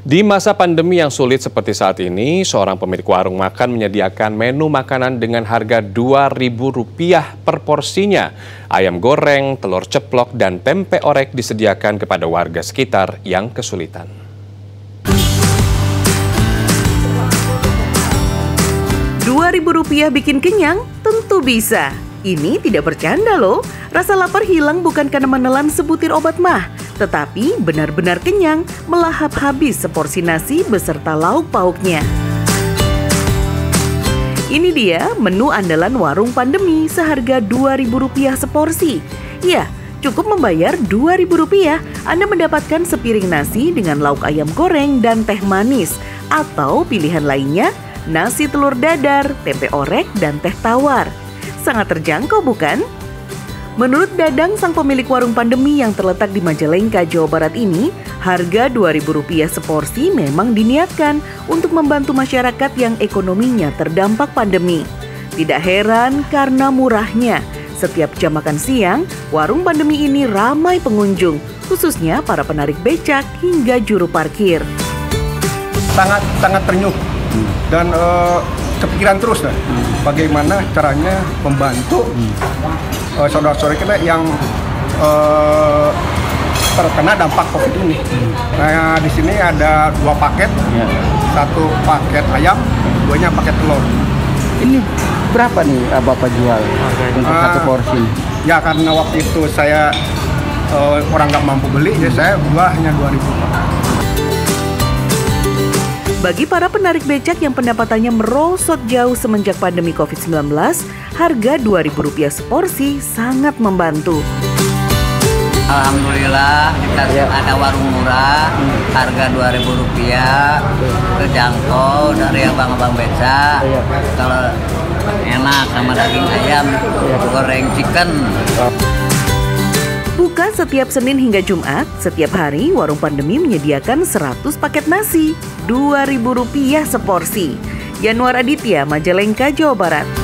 Di masa pandemi yang sulit seperti saat ini, seorang pemilik warung makan menyediakan menu makanan dengan harga Rp2.000 per porsinya. Ayam goreng, telur ceplok, dan tempe orek disediakan kepada warga sekitar yang kesulitan. Rp2.000 bikin kenyang? Tentu bisa. Ini tidak bercanda loh. Rasa lapar hilang bukan karena menelan sebutir obat mah, tetapi benar-benar kenyang melahap habis seporsi nasi beserta lauk pauknya. Ini dia menu andalan warung pandemi seharga Rp2.000 seporsi. Ya, cukup membayar Rp2.000, Anda mendapatkan sepiring nasi dengan lauk ayam goreng dan teh manis. Atau pilihan lainnya, nasi telur dadar, tempe orek, dan teh tawar. Sangat terjangkau bukan? Menurut Dadang, sang pemilik warung pandemi yang terletak di Majalengka, Jawa Barat ini, harga Rp2.000 seporsi memang diniatkan untuk membantu masyarakat yang ekonominya terdampak pandemi. Tidak heran karena murahnya. Setiap jam makan siang, warung pandemi ini ramai pengunjung, khususnya para penarik becak hingga juru parkir. Sangat ternyuh dan kepikiran terus bagaimana caranya membantu saudara-saudara kita yang terkena dampak COVID ini. Nah, di sini ada 2 paket, 1 paket ayam, 2-nya paket telur. Ini berapa nih Bapak jual untuk satu porsi? Ya karena waktu itu saya orang nggak mampu beli, jadi saya jual hanya Rp2.000. Bagi para penarik becak yang pendapatannya merosot jauh semenjak pandemi COVID-19, harga Rp2.000 seporsi sangat membantu. Alhamdulillah kita ada warung murah, harga Rp2.000, terjangkau dari abang-abang becak. Kalau enak sama daging ayam, goreng chicken. Buka setiap Senin hingga Jumat, setiap hari warung pandemi menyediakan 100 paket nasi, Rp2.000 seporsi. Yanuar Aditya, Majalengka, Jawa Barat.